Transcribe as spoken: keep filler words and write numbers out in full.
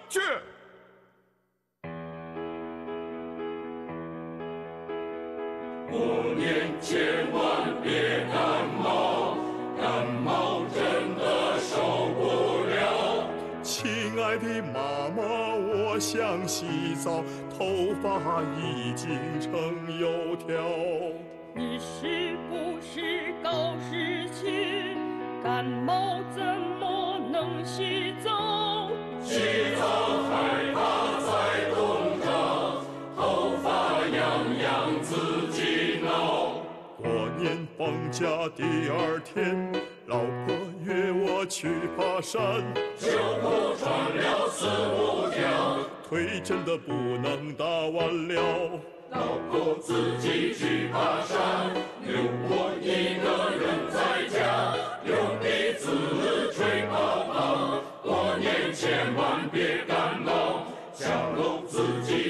去。 过年千万别感冒，感冒真的受不了。 亲爱的妈妈，我想洗澡，头发已经成油条。 你是不是搞事情？感冒怎么能洗澡？ 洗澡害怕再冻着，头发痒痒自己挠。 过年放假第二天，老婆约我去爬山， 秋裤穿了四五条， 腿真的不能打完了。 老婆自己去爬山，留我一个人在家，用鼻子吹泡泡。过年千万别感冒，下楼自己